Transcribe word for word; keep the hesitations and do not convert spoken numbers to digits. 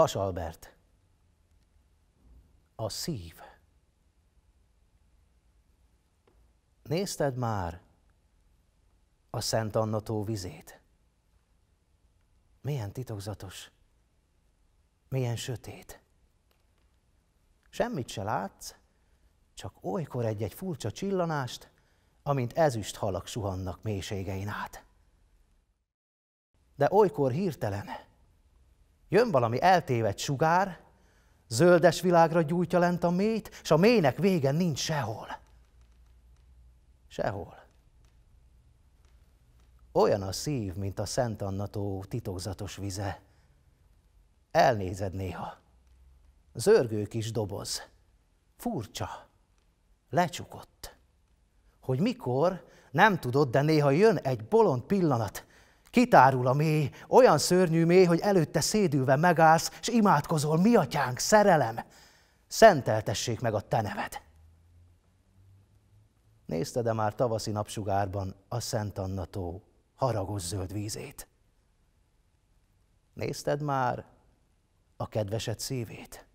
Vas Albert. A szív. Nézted már a Szent Anna tó vizét? Milyen titokzatos, milyen sötét. Semmit se látsz, csak olykor egy-egy furcsa csillanást, amint ezüst halak suhannak mélységein át. De olykor hirtelen jön valami eltévedt sugár, zöldes világra gyújtja lent a mélyt, s a mélynek vége nincs sehol. Sehol. Olyan a szív, mint a Szent Anna tó titokzatos vize. Elnézed néha. Zörgő kis doboz. Furcsa. Lecsukott. Hogy mikor, nem tudod, de néha jön egy bolond pillanat. Kitárul a mély, olyan szörnyű mély, hogy előtte szédülve megállsz, s imádkozol, mi atyánk, szerelem, szenteltessék meg a te neved. Nézted-e már tavaszi napsugárban a Szent Anna tó haragos zöld vízét? Nézted már a kedvesed szívét?